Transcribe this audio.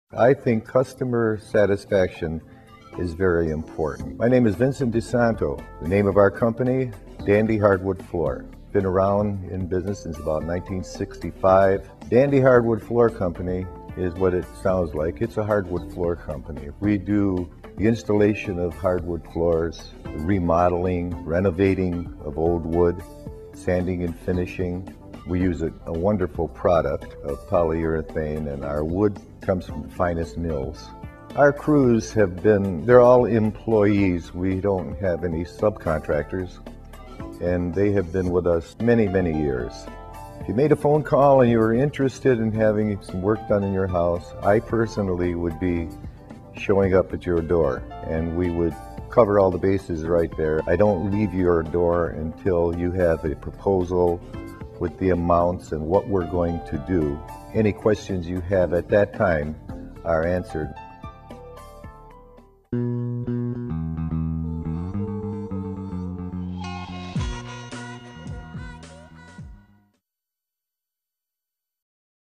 I think customer satisfaction is very important. My name is Vincent DeSanto. The name of our company, Dandy Hardwood Floor. Been around in business since about 1965. Dandy Hardwood Floor Company is what it sounds like. It's a hardwood floor company. We do the installation of hardwood floors, the remodeling, renovating of old wood, sanding and finishing. We use a wonderful product of polyurethane, and our wood comes from the finest mills. Our crews they're all employees. We don't have any subcontractors, and they have been with us many, many years. If you made a phone call and you were interested in having some work done in your house, I personally would be showing up at your door, and we would cover all the bases right there. I don't leave your door until you have a proposal with the amounts and what we're going to do. Any questions you have at that time are answered.